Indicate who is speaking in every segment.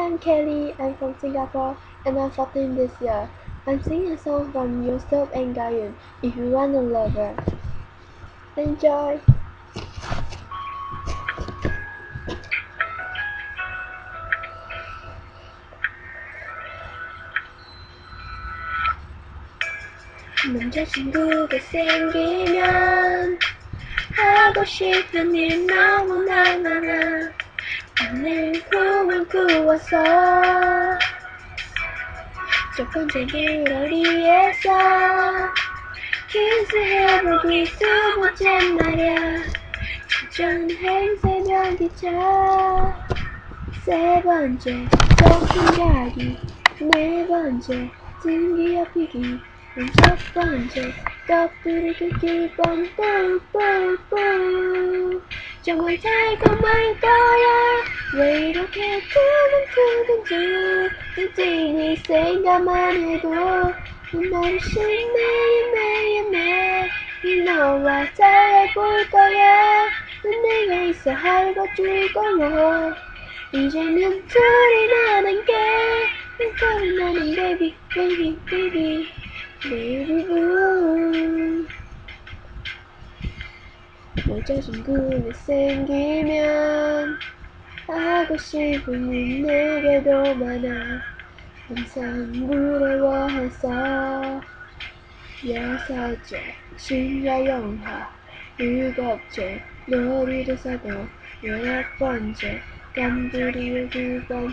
Speaker 1: I'm Kelly, I'm from Singapore, and I'm 14 this year. I'm singing a song from Yusuf and Gayun, If You Want a Lover. Enjoy! 남자친구가 생기면 하고 싶은 일 너무나 많아. 오늘 꿈을 꾸어서 첫 번째 길을 위해서 키스해보기 두 번째 말야. 전행 새벽 기차 세 번째 소풍 가기 네 번째 등기 업히기 첫 번째 껍데기 뜯기 뻔뿌뿌뿌 정말 달콤할 거야. 왜 이렇게 두근두근 띵띵이 생각만 해도 눈부신 매일매일 너와 달래볼 거야. 내가 있어 하루가 즐거워. 이제는 둘이 나는 게 둘이 나는 baby baby baby baby boo. 여자친구가 생기면 하고 싶은 일 내게도 많아. 항상 부러워해서 여섯째 신라 영화 일곱째 놀이를 사고 여덟 번째 깜부리에 두 번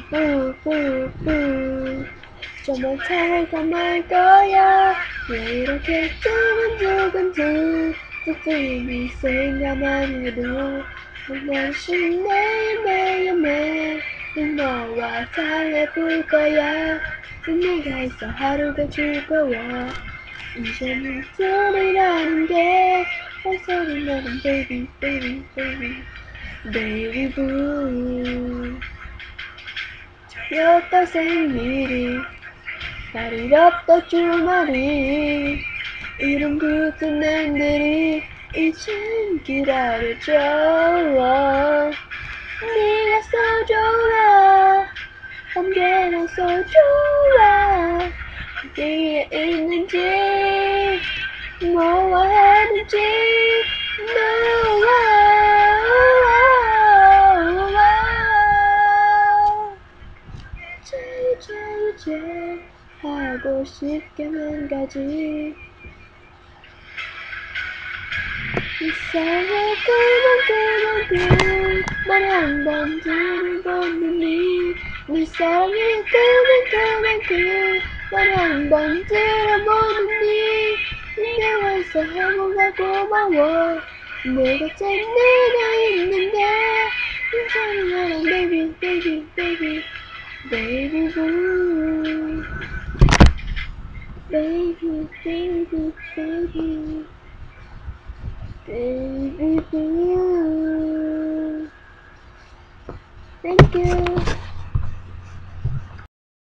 Speaker 1: 뿌뿌뿌 정말 달콤할 거야. 왜 이렇게 두근두근 띵띵이 생각만 해도 눈부신 매일매일 너와 달래볼 거야. 내가 있어 하루가 즐거워. 이제는 둘이라는 게 소리 나는 baby baby baby baby boo. 여덟 생일이 날이었다 주말이 이름 붙은 남들이 이젠 기다려줘. 네가 so 좋아 언제나 so 좋아. 어디에 있는지 뭐 하는지 너와 제일 하고 싶긴 한 가지 이상해 그만 말 한 번 들어보느니 네 사랑이 그만 말 한 번 들어보느니 내가 있어 해보가 고마워. 내 곁에 내가 있는데 괜찮아 baby baby baby baby boo baby baby baby baby boo. Thank you.